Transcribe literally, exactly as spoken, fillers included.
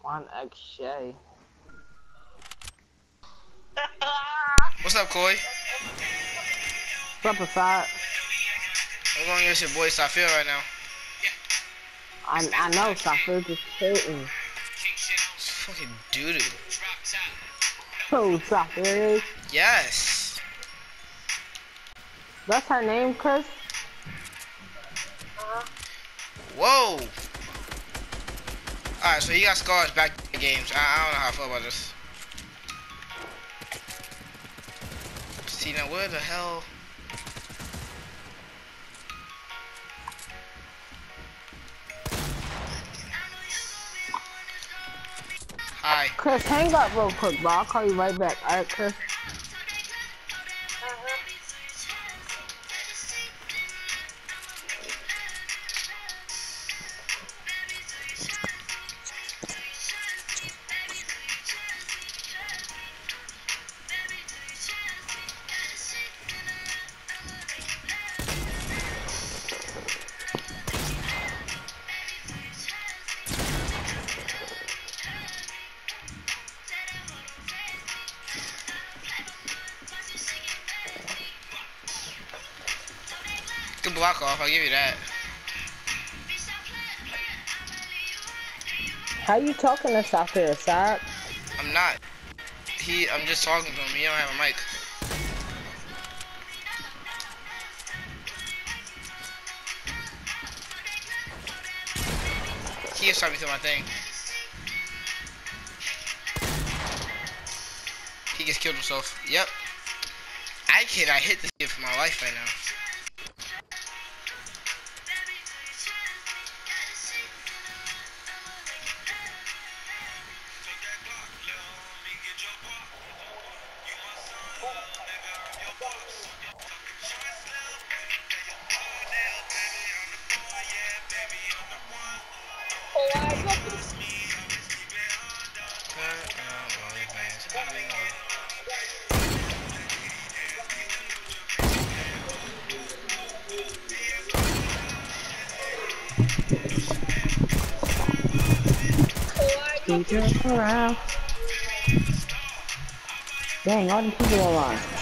On X Shay. What's up, Koi? What's up, Asad? I'm going against your boy Safir right now. I I know Safir just hitting. It's fucking doo doo. Who Safir is? Yes. That's her name, Chris? Whoa. Alright, so he got scars back in the games. I, I don't know how I feel about this. See, now where the hell? Hi. Chris, hang up real quick, bro. I'll call you right back. Alright, Chris? Good block off, I'll give you that. How you talking to Safir, Asad? I'm not. He, I'm just talking to him. He don't have a mic. He is talking through my thing. He just killed himself. Yep. I cannot hit this kid for my life right now. Keep it around. Dang, all these people are on.